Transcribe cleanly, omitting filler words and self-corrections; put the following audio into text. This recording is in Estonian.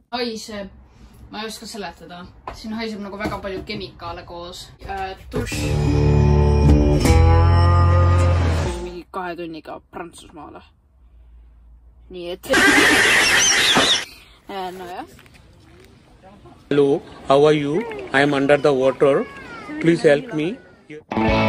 haiseb, ma ei oska seletada. Siin haiseb nagu väga palju kemikaale koos. Dušš. Mingi 2 tunniga Prantsusmaale. Nii et... nojah. Hello, how are you? I am under the water. Please help me.